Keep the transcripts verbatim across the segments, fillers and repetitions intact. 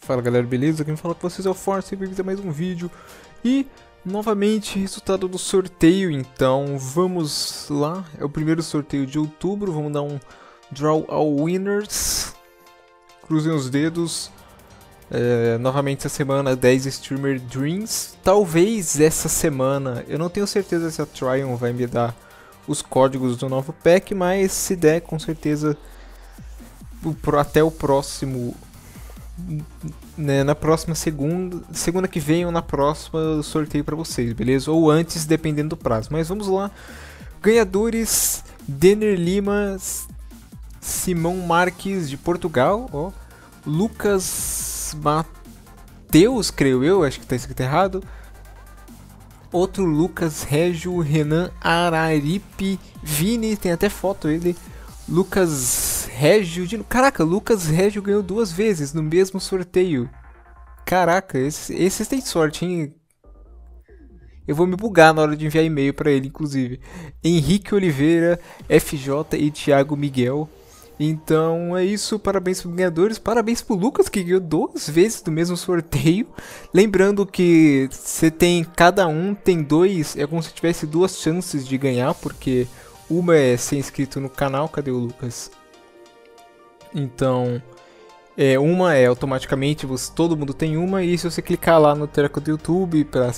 Fala galera, beleza? Quem fala com vocês é o Force e bem-vindos a mais um vídeo. E, novamente, resultado do sorteio, então vamos lá. É o primeiro sorteio de outubro, vamos dar um Draw All Winners. Cruzem os dedos. É, novamente essa semana dez Streamer Dreams. Talvez essa semana, eu não tenho certeza se a Tryon vai me dar os códigos do novo pack, mas se der, com certeza até o próximo, né, na próxima segunda, segunda que vem ou na próxima eu sorteio pra vocês, beleza? Ou antes, dependendo do prazo. Mas vamos lá. Ganhadores: Denner Lima, Simão Marques de Portugal, ó. Lucas Mateus, creio eu, acho que tá escrito errado. Outro Lucas Régio, Renan Araripe, Vini, tem até foto ele. Lucas Régio, de... caraca, Lucas Régio ganhou duas vezes no mesmo sorteio. Caraca, esses, esses têm sorte, hein? Eu vou me bugar na hora de enviar e-mail pra ele, inclusive. Henrique Oliveira, F J e Thiago Miguel. Então é isso, parabéns para os ganhadores, parabéns pro Lucas que ganhou duas vezes do mesmo sorteio. Lembrando que você tem, cada um tem dois, é como se tivesse duas chances de ganhar, porque uma é ser inscrito no canal. Cadê o Lucas? Então, é, uma é automaticamente, você, todo mundo tem uma, e se você clicar lá no treco do YouTube para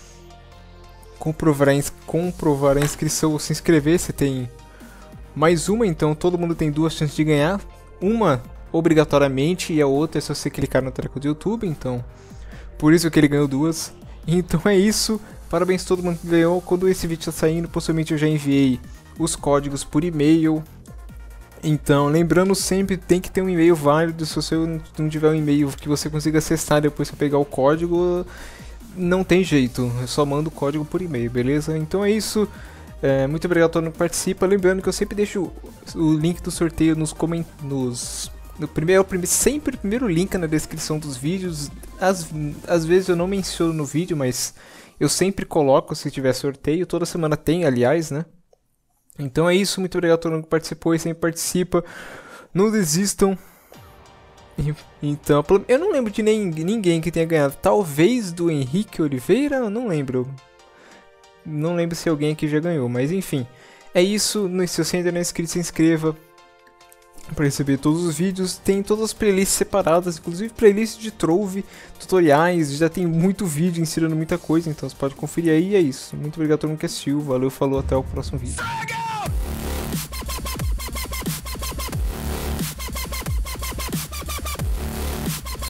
comprovar, comprovar a inscrição ou se inscrever, você tem mais uma, então todo mundo tem duas chances de ganhar. Uma obrigatoriamente e a outra é se você clicar no treco do YouTube, então por isso que ele ganhou duas. Então é isso, parabéns a todo mundo que ganhou. Quando esse vídeo está saindo, possivelmente eu já enviei os códigos por e-mail. Então, lembrando sempre, tem que ter um e-mail válido. Se você não tiver um e-mail que você consiga acessar depois para pegar o código, não tem jeito, eu só mando o código por e-mail, beleza? Então é isso. É, muito obrigado a todo mundo que participa. Lembrando que eu sempre deixo o link do sorteio nos comentários. No primeiro, sempre o primeiro link na descrição dos vídeos. Às, às vezes eu não menciono no vídeo, mas eu sempre coloco se tiver sorteio. Toda semana tem, aliás, né? Então é isso. Muito obrigado a todo mundo que participou e sempre participa. Não desistam. Então, eu não lembro de nem, ninguém que tenha ganhado. Talvez do Henrique Oliveira, eu não lembro. Não lembro se alguém aqui já ganhou, mas enfim. É isso, se você ainda não é inscrito, se inscreva para receber todos os vídeos. Tem todas as playlists separadas, inclusive playlists de Trove, tutoriais, já tem muito vídeo ensinando muita coisa, então você pode conferir aí. E é isso, muito obrigado a todo mundo que assistiu, valeu, falou, até o próximo vídeo.